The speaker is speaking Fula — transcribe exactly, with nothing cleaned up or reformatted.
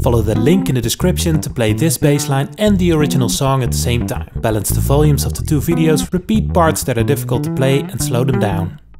Follow the link in the description to play this bass line and the original song at the same time. Balance the volumes of the two videos, repeat parts that are difficult to play and slow them down.